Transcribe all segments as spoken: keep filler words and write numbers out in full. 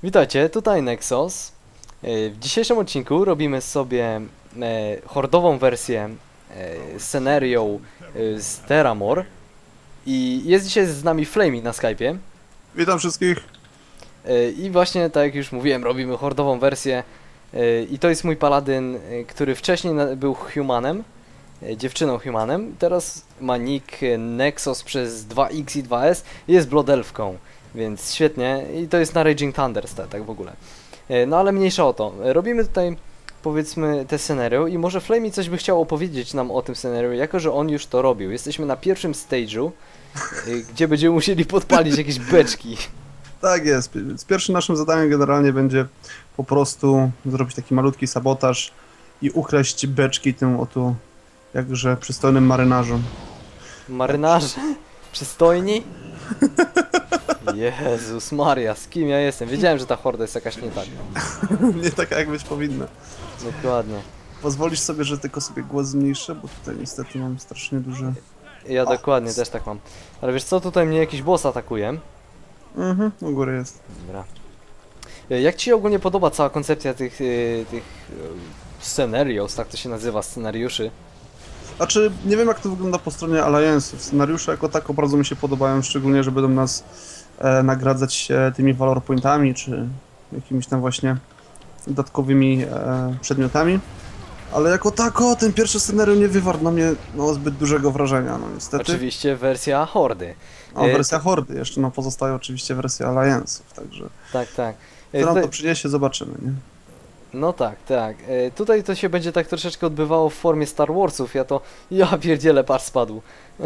Witajcie, tutaj Nexus. W dzisiejszym odcinku robimy sobie hordową wersję scenarią z Terramore. I jest dzisiaj z nami Flamey na Skype'ie. Witam wszystkich. I właśnie, tak jak już mówiłem, robimy hordową wersję. I to jest mój paladyn, który wcześniej był humanem, dziewczyną humanem. Teraz ma nick Nexus przez dwa X i dwa S i jest Blood Elfką. Więc świetnie. I to jest na Raging Thunder, tak w ogóle. No ale mniejsza o to. Robimy tutaj, powiedzmy, te scenario i może Flamey coś by chciał opowiedzieć nam o tym scenario, jako że on już to robił. Jesteśmy na pierwszym stage'u, gdzie będziemy musieli podpalić jakieś beczki. Tak jest, więc pierwszym naszym zadaniem generalnie będzie po prostu zrobić taki malutki sabotaż i ukraść beczki tym oto jakże przystojnym marynarzom. Marynarze? Przystojni? Jezus Maria, z kim ja jestem? Wiedziałem, że ta horda jest jakaś nie tak. Nie taka jak być powinna. Dokładnie. Pozwolisz sobie, że tylko sobie głos zmniejszę, bo tutaj niestety mam strasznie duże... Ja o, dokładnie jest. też tak mam. Ale wiesz co, tutaj mnie jakiś boss atakuje. Mhm, u góry jest. Dobra. Jak ci się ogólnie podoba cała koncepcja tych, yy, tych yy, scenarios, tak to się nazywa, scenariuszy? Znaczy, nie wiem jak to wygląda po stronie Alliance'ów. Scenariusze jako tako bardzo mi się podobają, szczególnie, że będą nas e, nagradzać się tymi valor pointami, czy jakimiś tam właśnie dodatkowymi e, przedmiotami. Ale jako tako ten pierwszy scenariusz nie wywarł na mnie no, zbyt dużego wrażenia, no niestety. Oczywiście wersja hordy. O, wersja hordy, jeszcze no pozostaje oczywiście wersja Alliance'ów, także... Tak, tak. Co nam tutaj... to przyniesie, zobaczymy, nie? No tak, tak. E, tutaj to się będzie tak troszeczkę odbywało w formie Star Warsów, ja to... Ja pierdzielę, patrz, spadł.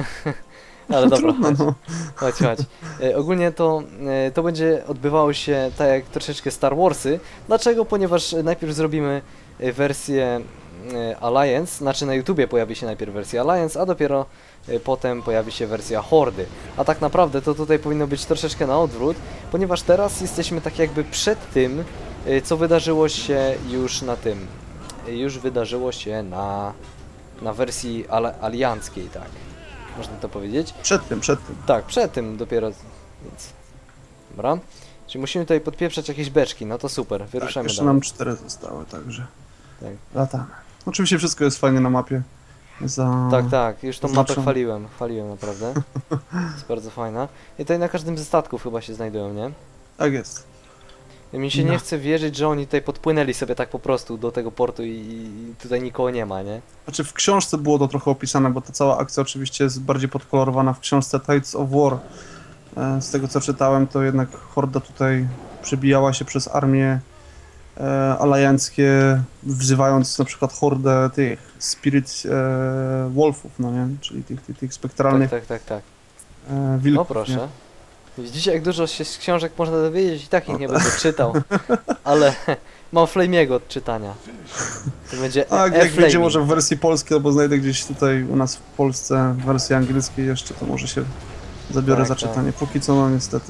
Ale dobra, Trudno, chodź, no. chodź, chodź. E, ogólnie to, e, to będzie odbywało się tak jak troszeczkę Star Warsy. Dlaczego? Ponieważ najpierw zrobimy wersję e, Alliance, znaczy na YouTubie pojawi się najpierw wersja Alliance, a dopiero e, potem pojawi się wersja Hordy. A tak naprawdę to tutaj powinno być troszeczkę na odwrót, ponieważ teraz jesteśmy tak jakby przed tym, e, co wydarzyło się już na tym. E, już wydarzyło się na, na wersji al alianckiej, tak. Można to powiedzieć? Przed tym, przed tym. Tak, przed tym dopiero, więc... Dobra. Czyli musimy tutaj podpieprzać jakieś beczki, no to super, wyruszamy Tak, jeszcze dalej. nam cztery zostały, także Tak. latamy. Oczywiście wszystko jest fajnie na mapie. Za... Tak, tak, już tą Znaczą. mapę chwaliłem, chwaliłem naprawdę. Jest bardzo fajna. I tutaj na każdym ze statków chyba się znajdują, nie? Tak jest. I mi się No. nie chce wierzyć, że oni tutaj podpłynęli sobie tak po prostu do tego portu i, i tutaj nikogo nie ma, nie? Znaczy w książce było to trochę opisane, bo ta cała akcja oczywiście jest bardziej podkolorowana w książce Tides of War. E, Z tego co czytałem, to jednak horda tutaj przebijała się przez armię e, alajanckie, wzywając na przykład hordę tych Spirit e, Wolfów, no nie? Czyli tych, tych, tych spektralnych Tak, tak, tak, tak. e, wilków. O proszę. Nie? Widzicie, jak dużo się z książek można dowiedzieć i tak ich nie będę czytał. Ale mam Flamey'ego od czytania. To będzie A e jak będzie Flamey. może w wersji polskiej, albo znajdę gdzieś tutaj u nas w Polsce w wersji angielskiej jeszcze, to może się zabiorę Tak, za tak. czytanie. Póki co no niestety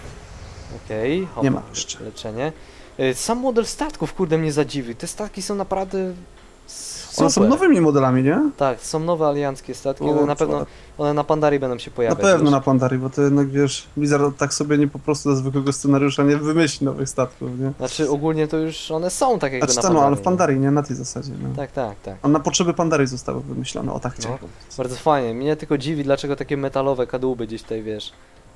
Okej, okay, nie ma jeszcze. leczenie. Y, Sam model statków, kurde, mnie zadziwił. Te statki są naprawdę super. One są nowymi modelami, nie? Tak, są nowe alianckie statki, O, one na pewno, co? one na Pandarii będą się Na pojawiać. pewno wiesz? na Pandarii, bo to jednak wiesz, Blizzard tak sobie nie po prostu do zwykłego scenariusza nie wymyśli nowych statków, nie? Znaczy ogólnie to już one są tak jakby Znaczy na to, Pandarii. no, ale w nie? Pandarii, nie? Na tej zasadzie, no. Tak, tak, tak. A na potrzeby Pandarii zostały wymyślone, o tak chciałem No, powiedzieć. bardzo fajnie. Mnie tylko dziwi, dlaczego takie metalowe kadłuby gdzieś tutaj, wiesz.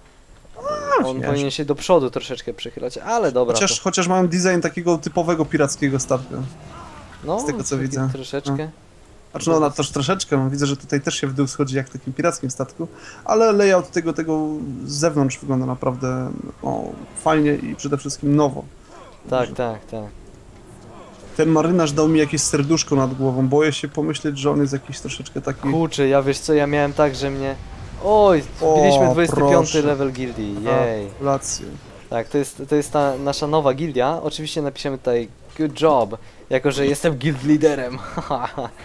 On wiesz. powinien się do przodu troszeczkę przychylać, ale dobra. Chociaż, To, chociaż mają design takiego typowego pirackiego statku. no, z tego, co taki widzę. Troszeczkę. Znaczy no, na też troszeczkę, no, widzę, że tutaj też się w dół schodzi jak w takim pirackim statku, ale layout tego, tego z zewnątrz wygląda naprawdę o, fajnie i przede wszystkim nowo. Tak, tak, tak. Ten marynarz dał mi jakieś serduszko nad głową, boję się pomyśleć, że on jest jakiś troszeczkę taki... Kurczę, ja wiesz co, ja miałem tak, że mnie... Oj, O, wbiliśmy dwudziesty piąty proszę. level gildii, jej. Gratulacje. Tak, to jest, to jest ta nasza nowa gildia. Oczywiście napiszemy tutaj good job, jako że jestem guild liderem.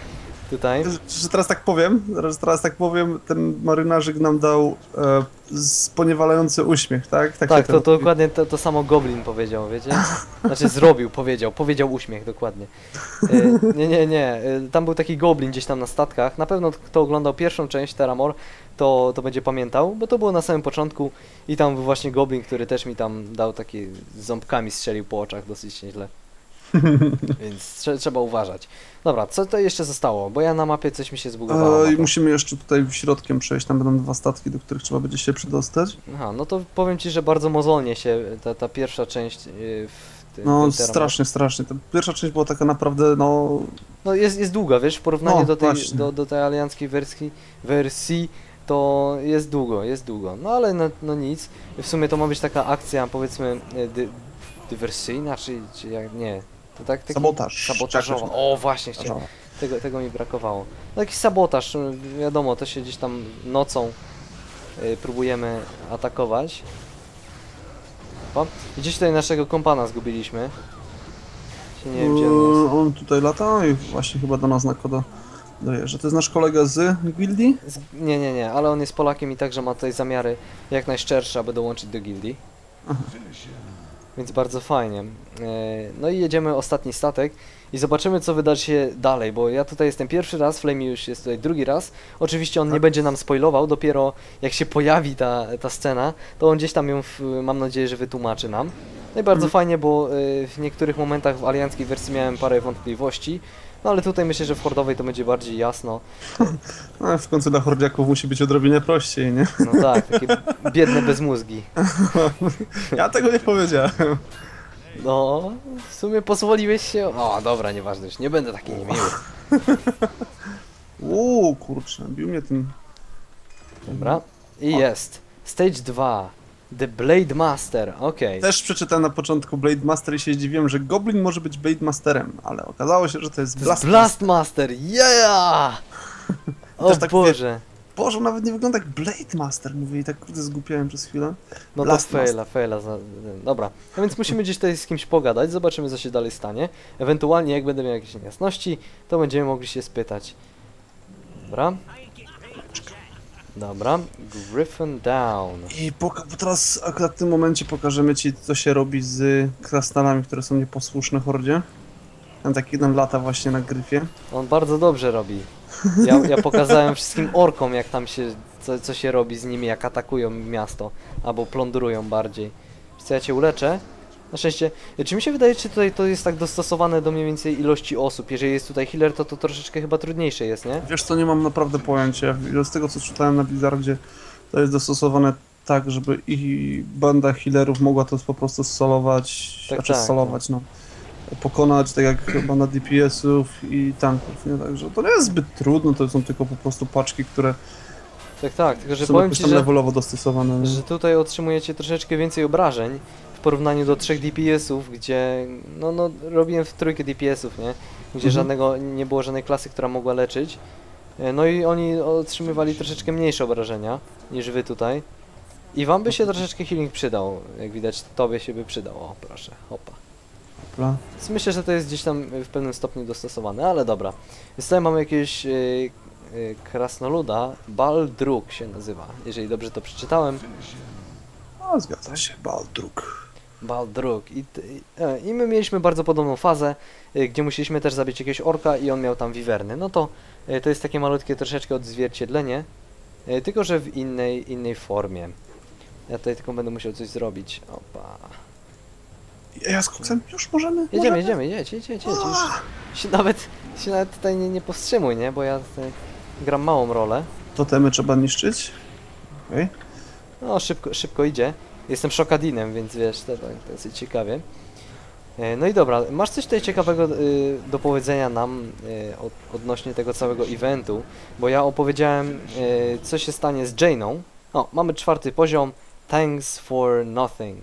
tutaj. Że teraz tak powiem, że teraz tak powiem, ten marynarzyk nam dał e, sponiewalający uśmiech, tak? Tak, się to, to dokładnie to, to samo Goblin powiedział, wiecie? Znaczy zrobił, powiedział, powiedział uśmiech, dokładnie. E, nie, nie, nie, e, tam był taki Goblin gdzieś tam na statkach, na pewno kto oglądał pierwszą część Terramore, to, to będzie pamiętał, bo to było na samym początku i tam był właśnie Goblin, który też mi tam dał takie ząbkami strzelił po oczach dosyć nieźle. Więc trze trzeba uważać. Dobra, co to jeszcze zostało? Bo ja na mapie coś mi się zbugowało. E, I musimy jeszcze tutaj środkiem przejść, tam będą dwa statki, do których trzeba będzie się przedostać. Aha, no to powiem ci, że bardzo mozolnie się ta, ta pierwsza część yy, w tym, No tym Terramore. strasznie, strasznie. Ta pierwsza część była taka naprawdę, no... No jest, jest długa, wiesz, w porównaniu No, do, tej, właśnie. do, do tej alianckiej wersji, wersji, to jest długo, jest długo. No ale no, no nic. W sumie to ma być taka akcja, powiedzmy, y, dy, dywersyjna, czy, czy jak nie. To tak, taki Sabotaż. Sabotażowa. O, właśnie, chciałem. Tego, tego mi brakowało. No jakiś sabotaż, y, wiadomo, to się gdzieś tam nocą y, próbujemy atakować. O, i gdzieś tutaj naszego kompana zgubiliśmy. Się nie wiem, gdzie on jest. E, on tutaj lata i właśnie chyba do nas na kodo dojeżdża. To jest nasz kolega z gildii? Z, nie, nie, nie, ale on jest Polakiem i także ma tutaj zamiary jak najszczersze, aby dołączyć do gildii. Aha. Więc bardzo fajnie. E, No i jedziemy ostatni statek i zobaczymy, co wydarzy się dalej, bo ja tutaj jestem pierwszy raz, Flamey już jest tutaj drugi raz. Oczywiście on nie Tak. będzie nam spoilował, dopiero jak się pojawi ta, ta scena, to on gdzieś tam ją, w, mam nadzieję, że wytłumaczy nam. No i bardzo Mhm. fajnie, bo y, w niektórych momentach w alianckiej wersji miałem parę wątpliwości, no ale tutaj myślę, że w hordowej to będzie bardziej jasno. No, w końcu dla hordziaków musi być odrobinę prościej, nie? No tak, takie biedne bezmózgi. Ja tego nie powiedziałem. No, w sumie pozwoliłeś się... O, dobra, nieważne, już nie będę taki niemiły. Uuu, kurczę, bił mnie tym... Dobra, i jest. Stage dwa. The Blade Master, okej. Też przeczytałem na początku Blade Master i się zdziwiłem, że Goblin może być Blade Masterem, ale okazało się, że to jest To Blast, jest Blast Master, yeah! O Też tak Boże. Boże, on nawet nie wygląda jak Blade Master, mówię i tak kurde zgupiałem przez chwilę. No to Blast faila, faila. za- Dobra, no więc musimy gdzieś tutaj z kimś pogadać, zobaczymy co się dalej stanie. Ewentualnie jak będę miał jakieś niejasności, to będziemy mogli się spytać. Dobra. Dobra, Griffin down. I poka- bo teraz akurat w tym momencie pokażemy ci, co się robi z krasnalami, które są nieposłuszne hordzie. Tam taki jeden lata właśnie na gryfie. On bardzo dobrze robi. Ja, ja pokazałem wszystkim orkom, jak tam się, co, co się robi z nimi, jak atakują miasto, albo plądrują bardziej. Wiesz co, ja cię uleczę? Na szczęście, czy mi się wydaje, czy tutaj to jest tak dostosowane do mniej więcej ilości osób? Jeżeli jest tutaj healer, to to troszeczkę chyba trudniejsze jest, nie? Wiesz co, nie mam naprawdę pojęcia. Z tego co czytałem na Blizzardzie, to jest dostosowane tak, żeby i banda healerów mogła to po prostu solować, Tak, znaczy tak, solować, no. Pokonać, tak jak banda D P S-ów i tanków, nie? Także to nie jest zbyt trudno, to są tylko po prostu paczki, które Tak, tak, tylko że są powiem jakoś ci, tam że, levelowo dostosowane. nie? że tutaj otrzymujecie troszeczkę więcej obrażeń w porównaniu do trzech D P S-ów, gdzie, no, no, robiłem w trójkę D P S-ów, nie? Gdzie Mhm. żadnego, nie było żadnej klasy, która mogła leczyć. E, No i oni otrzymywali troszeczkę mniejsze obrażenia niż wy tutaj. I wam by się troszeczkę healing przydał, jak widać tobie się by przydał, o proszę, hopa. Dobra. Więc myślę, że to jest gdzieś tam w pewnym stopniu dostosowane, ale dobra. Więc tutaj mamy jakiegoś yy, yy, krasnoluda, Baldruk się nazywa, jeżeli dobrze to przeczytałem. No, zgadza się, Baldruk. Baldruk. I, t- i, e, I my mieliśmy bardzo podobną fazę, y, gdzie musieliśmy też zabić jakiegoś orka i on miał tam wiwerny. No to y, to jest takie malutkie troszeczkę odzwierciedlenie, y, tylko że w innej, innej formie. Ja tutaj tylko będę musiał coś zrobić. Opa. Ja z koksem już możemy? Jedziemy, możemy? jedziemy, jedź, jedź, jedź, jedź. Już się nawet, się nawet tutaj nie, nie powstrzymuj, nie? Bo ja tutaj gram małą rolę. Totemy trzeba niszczyć. Okej. No, szybko, szybko idzie. Jestem szokadinem, więc wiesz, to, to, to jest ciekawie. E, No i dobra, masz coś tutaj ciekawego y, do powiedzenia nam y, od, odnośnie tego całego eventu, bo ja opowiedziałem, y, co się stanie z Jane'ą. O, mamy czwarty poziom, Thanks for Nothing.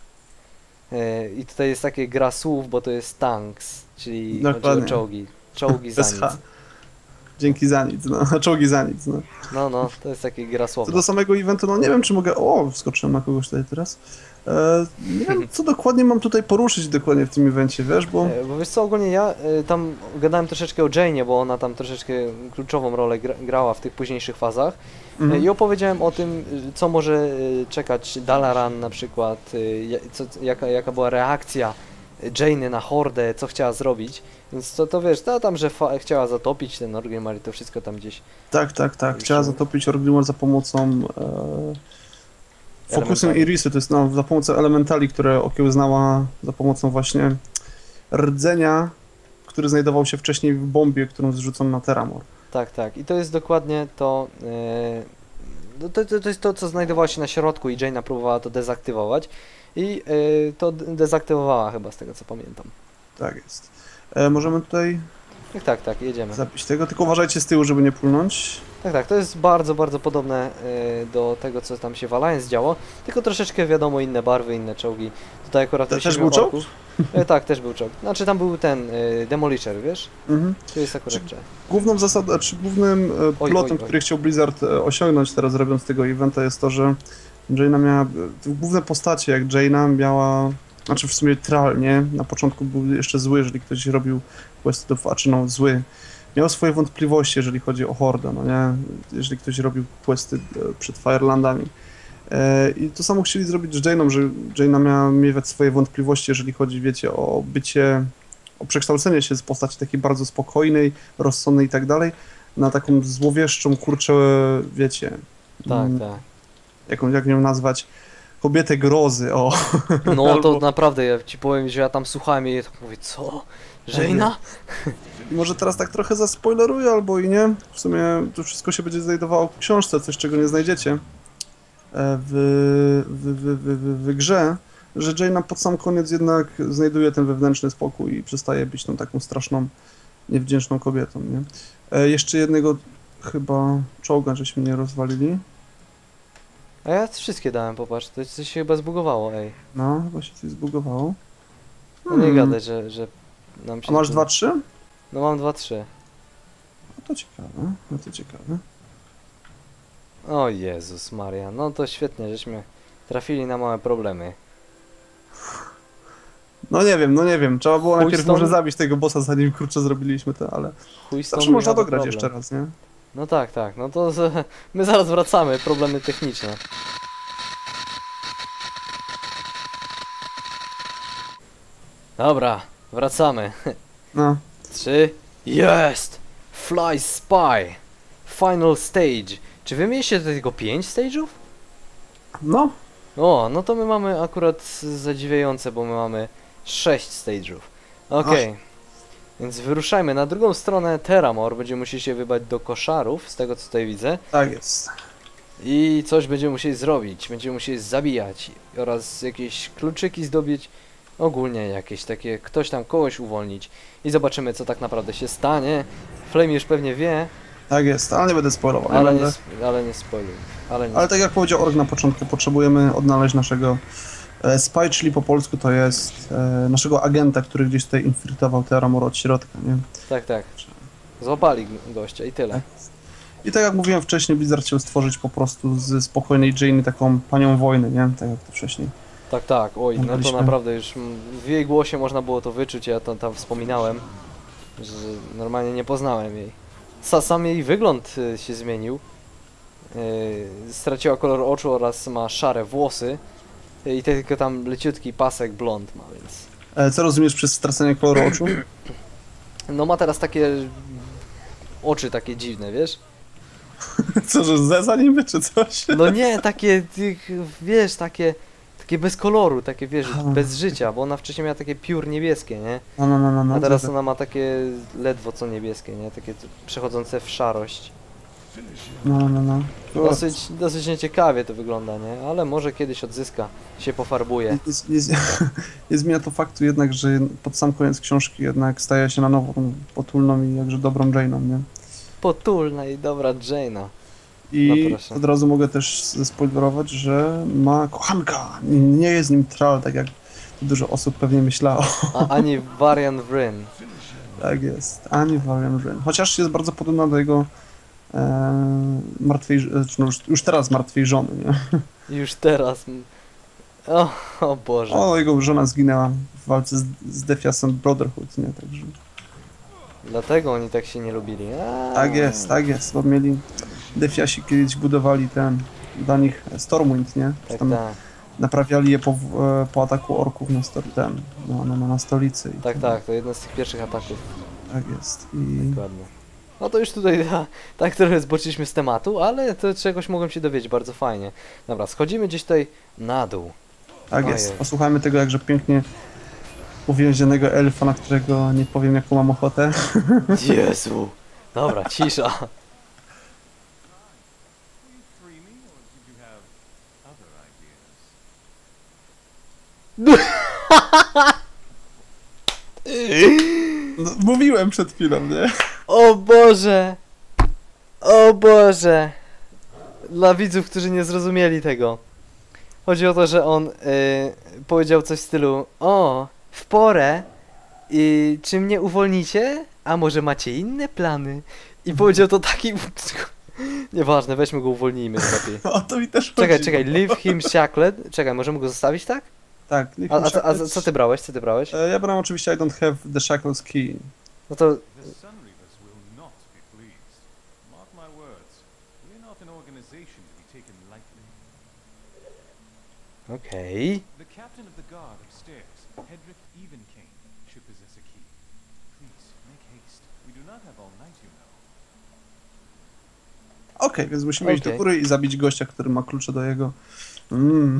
E, I tutaj jest takie gra słów, bo to jest tanks, czyli chodzi o Dokładnie. czołgi. Czołgi za Bez nic. H. Dzięki za nic, no. Czołgi za nic, no. No, no, to jest takie gra Co słowa. do samego eventu, no nie wiem czy mogę... O, wskoczyłem na kogoś tutaj teraz. E, nie wiem, co dokładnie mam tutaj poruszyć dokładnie w tym evencie, wiesz, bo... E, Bo wiesz co, ogólnie ja e, tam gadałem troszeczkę o Jane'ie, bo ona tam troszeczkę kluczową rolę gra, grała w tych późniejszych fazach. E, Mhm. I opowiedziałem o tym, e, co może e, czekać Dalaran na przykład, e, ja- co, jaka, jaka była reakcja Jane'y na hordę, co chciała zrobić. Więc to, to wiesz, ta tam, że fa- chciała zatopić ten Orgrimmar i to wszystko tam gdzieś. Tak, tak, tak. Chciała Już- zatopić Orgrimmar za pomocą e, Focusem Elementali. Irisy, to jest no, za pomocą elementali, które okiełznała za pomocą właśnie rdzenia, który znajdował się wcześniej w bombie, którą zrzucono na Terramor. Tak, tak. I to jest dokładnie to, e, no to, to, to jest to, co znajdowało się na środku i Jaina próbowała to dezaktywować. I e, to de- dezaktywowała chyba, z tego co pamiętam. Tak jest. E, możemy tutaj Tak, tak, tak, jedziemy. zapić tego, tylko uważajcie z tyłu, żeby nie pulnąć. Tak, tak, to jest bardzo, bardzo podobne e, do tego, co tam się w Alliance działo, tylko troszeczkę wiadomo, inne barwy, inne czołgi. Tutaj akurat Te- weźmiemy też był czołg? orków. E, tak, też był czołg. Znaczy tam był ten e, Demolisher, wiesz? Mhm. Tu jest akurat Czy- czołg. Główną zasadą, czy głównym e, oj, plotem, oj. który chciał Blizzard e, osiągnąć teraz robiąc tego eventa jest to, że Jaina miała, e, główne postacie jak Jaina miała, znaczy w sumie Thrall, nie? Na początku był jeszcze zły, jeżeli ktoś robił questów, a czy no zły. Miał swoje wątpliwości, jeżeli chodzi o Hordę, no nie? Jeżeli ktoś robił questy e, przed Firelandami. E, I to samo chcieli zrobić z Jainą, że Jaina miała miewać swoje wątpliwości, jeżeli chodzi, wiecie, o bycie, o przekształcenie się z postaci takiej bardzo spokojnej, rozsądnej i tak dalej, na taką złowieszczą, kurczę, wiecie, Tak, mm, tak. jaką, jak ją nazwać, kobietę grozy, o. No to Albo- naprawdę, ja ci powiem, że ja tam słuchałem jej i tak mówię, co? Jaina? I może teraz tak trochę zaspoileruję, albo i nie. W sumie to wszystko się będzie znajdowało w książce, coś czego nie znajdziecie e, w, w, w, w, w, w grze, że Jaina pod sam koniec jednak znajduje ten wewnętrzny spokój i przestaje być tą taką straszną, niewdzięczną kobietą, nie? E, jeszcze jednego chyba czołga, żeśmy nie rozwalili. A ja wszystkie dałem, popatrz, to coś się chyba zbugowało, ej. No, chyba się coś zbugowało. No nie Hmm. gadaj, że, że nam się... A masz tu- dwa, trzy? No mam dwa, trzy. No to ciekawe, no to ciekawe. O Jezus Maria, no to świetnie, żeśmy trafili na małe problemy. No nie wiem, no nie wiem. Trzeba było Chuj najpierw stąd. może zabić tego bossa, zanim kurczę zrobiliśmy to, ale Chuj z tą zawsze można miała dograć problem. jeszcze raz, nie? No tak, tak, no to z, my zaraz wracamy, problemy techniczne. Dobra, wracamy. No. Trzy. Jest! Fly Spy! Final stage. Czy wy mieliście do tego pięć stage'ów? No, O, no to my mamy akurat zadziwiające, bo my mamy sześć stage'ów. Okej. Więc wyruszajmy. Na drugą stronę Terramor będziemy musieli się wybrać do koszarów, z tego co tutaj widzę. tak jest. I coś będziemy musieli zrobić. Będziemy musieli zabijać oraz jakieś kluczyki zdobyć. Ogólnie jakieś takie, ktoś tam kogoś uwolnić. I zobaczymy co tak naprawdę się stanie. Flame już pewnie wie, Tak jest, ale nie będę spoilował. ale nie nie, będę. sp- ale nie spoiluj. Ale nie Ale tak jak powiedział Org na początku, potrzebujemy odnaleźć naszego e, spy, czyli po polsku to jest e, naszego agenta, który gdzieś tutaj infiltrował Terramor od środka, nie? Tak, tak. Złapali g- gościa i tyle. Tak. I tak jak mówiłem wcześniej, Blizzard chciał stworzyć po prostu z spokojnej Jainy taką panią wojny, nie? Tak jak to wcześniej. Tak, tak, oj, no to Mówiliśmy. naprawdę już mm, w jej głosie można było to wyczuć, ja to tam wspominałem, że normalnie nie poznałem jej. Sa, sam jej wygląd y, się zmienił, y, straciła kolor oczu oraz ma szare włosy y, i tylko tam leciutki pasek blond ma, więc... E, co rozumiesz przez stracenie koloru oczu? No ma teraz takie oczy takie dziwne, wiesz? Co, że ze za niby, czy coś? No nie, takie, tych, wiesz, takie, takie bez koloru, takie, wiesz, Aha. bez życia, bo ona wcześniej miała takie piór niebieskie, nie? No, no, no, no. no A teraz zgadza- ona ma takie ledwo co niebieskie, nie? Takie t- przechodzące w szarość. No, no, no. Dosyć, dosyć nieciekawie to wygląda, nie? Ale może kiedyś odzyska, się pofarbuje. Nie, nie, nie, nie zmienia to faktu jednak, że pod sam koniec książki jednak staje się na nowo tą potulną i jakże dobrą Jainą, nie? Potulna i dobra Jaina. I No proszę. od razu mogę też spoilerować, że ma kochanka. Nie jest nim Thrall, tak jak dużo osób pewnie myślało. A, ani Varian Vryn. Tak jest, ani Varian Wryn. Chociaż jest bardzo podobna do jego e, martwej, ż- znaczy no już, już teraz martwej żony, nie? Już teraz. m- O, o Boże. O, jego żona zginęła w walce z, z Defiasem Brotherhood, nie? Także... Dlatego oni tak się nie lubili. A, Tak jest, tak jest, bo mieli... Defiasi kiedyś budowali ten... dla nich Stormwind, nie? Czy Tak, tam tak. naprawiali je po, e, po ataku orków na, sto, ten, no, no, no, na stolicy. I Tak, tak, to jeden z tych pierwszych ataków. Tak jest. I... Dokładnie. No to już tutaj ta, tak trochę zboczyliśmy z tematu, ale to czegoś mogłem się dowiedzieć bardzo fajnie. Dobra, schodzimy gdzieś tutaj na dół. Tak Ojej. jest. Posłuchajmy tego jakże pięknie uwięzionego elfa, na którego nie powiem jaką mam ochotę. Jezu! Dobra, cisza. Will you free me, or did you have other ideas? No, mówiłem przed chwilą, nie? O Boże! O Boże! Dla widzów, którzy nie zrozumieli tego. Chodzi o to, że on y, powiedział coś w stylu: o, w porę i czy mnie uwolnicie? A może macie inne plany? I powiedział to taki... Nieważne, weźmy go, uwolnijmy lepiej. O to mi też Czekaj, chodzi. czekaj, leave him shackled. Czekaj, możemy go zostawić, tak? Tak. A, a, co- a co ty brałeś? Co ty brałeś? E, Ja brałem oczywiście I don't have the shackles key. No to... The Sunreavers will not be pleased. Mark my words. We're not an organization to be taken lightly. Okej. The captain of the guard upstairs, Hedrick Evenkane, should possess a key. Please, make haste. We do not have all night, you know. Okej, więc musimy iść do Okej. góry i zabić gościa, który ma klucze do jego... Mm,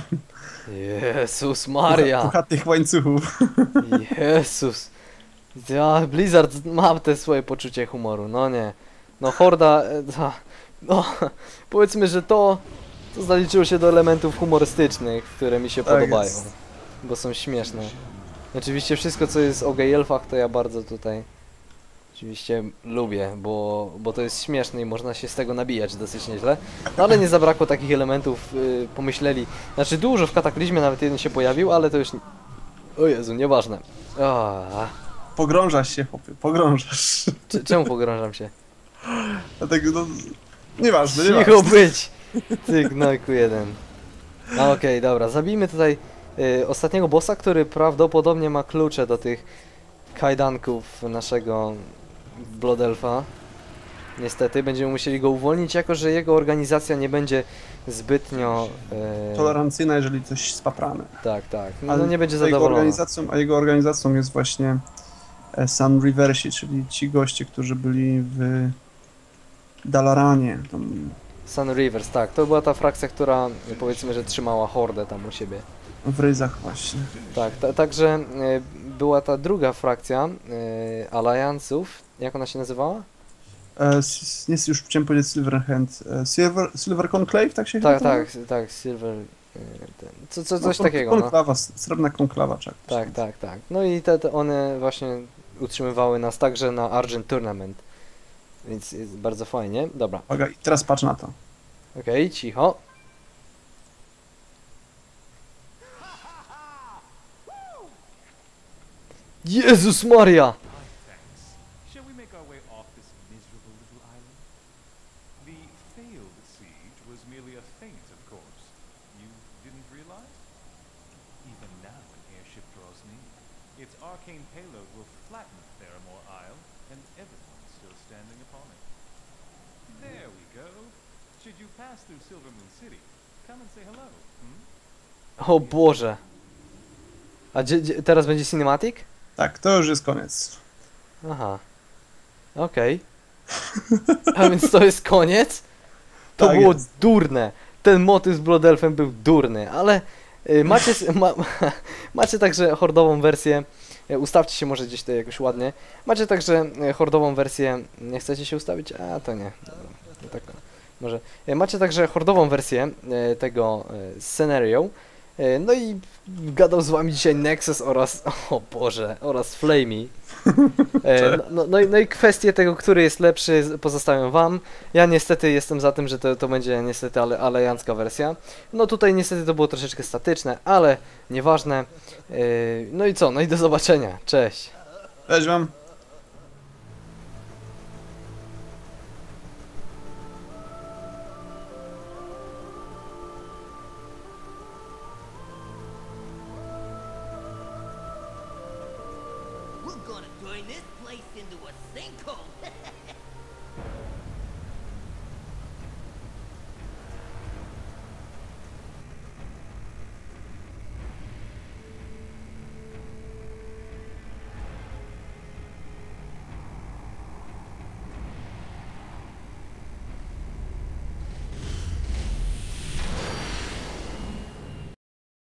Jezus Maria. puchatych łańcuchów. Jezus. Ja, Blizzard ma te swoje poczucie humoru, no nie. No horda... e, ta- No, powiedzmy, że to... To zaliczyło się do elementów humorystycznych, które mi się Tak podobają. jest. Bo są śmieszne. Oczywiście wszystko, co jest o gay elfach, to ja bardzo tutaj... Oczywiście lubię, bo, bo to jest śmieszne i można się z tego nabijać dosyć nieźle. No ale nie zabrakło takich elementów, yy, pomyśleli. Znaczy dużo w Kataklizmie, nawet jeden się pojawił, ale to już... nie- O Jezu, nieważne. Ah, Pogrążasz się, chłopie, pogrążasz. Cze- czemu pogrążam się? Dlatego, no... Nieważne, Cicho nieważne. być! Ty gnojku jeden. A okej, dobra, zabijmy tutaj y, ostatniego bossa, który prawdopodobnie ma klucze do tych kajdanków naszego Blood Elfa. Niestety, będziemy musieli go uwolnić, jako że jego organizacja nie będzie zbytnio... y, Tolerancyjna, jeżeli coś spapramy. Tak, tak, no Ale nie będzie a jego zadowolona. organizacją, a jego organizacją jest właśnie e, Sunreaversi, czyli ci goście, którzy byli w Dalaranie. Tam Sun Rivers, tak, to była ta frakcja, która powiedzmy, że trzymała hordę tam u siebie. w Ryzach właśnie. Tak, ta, także e, była ta druga frakcja e, Alliance'ów, jak ona się nazywała? E, s- nie, już chciałem powiedzieć Silverhand. E, Silver, Silver Conclave, tak się Tak, chyba tak, tak, Silver, e, ten, co, co, No, coś kon- takiego, no. Konklawa, s- srebrna konklawa, czak. Tak, tak, tak. No i te, te one właśnie utrzymywały nas także na Argent Tournament, więc jest bardzo fajnie. Dobra, Uwaga, i teraz patrz na to. okej, cicho. Jezus Maria! Thanks. Shall we make our way off this miserable little island? The failed siege was merely a feint, of course. You didn't realize? Even now an airship draws near. Its arcane payload will flatten Theramore Isle, and everyone still standing upon it. There we go. Should you pass through Silvermoon City, come and say hello, hmm? O Boże! A gdzie, gdzie, teraz będzie cinematic? Tak, to już jest koniec. Aha. Okej. A więc to jest koniec? To Tak było jest. durne. Ten motyw z Blood Elfem był durny, ale y, macie, s- ma, macie także hordową wersję. y, Ustawcie się może gdzieś tutaj jakoś ładnie. Macie także y, hordową wersję. Nie chcecie się ustawić? A to nie. Dobra, to tak, może. Y, Macie także hordową wersję y, tego y, scenario. Y, No i gadał z wami dzisiaj Nexus oraz, o Boże, oraz Flamey. E, no, no, no, i, no i kwestie tego, który jest lepszy, z- pozostawiam wam. Ja niestety jestem za tym, że to, to będzie niestety ale, alejancka wersja. No tutaj niestety to było troszeczkę statyczne, ale nieważne. E, no i co? No i do zobaczenia. Cześć. Cześć wam. gonna turn this place into a sinkhole.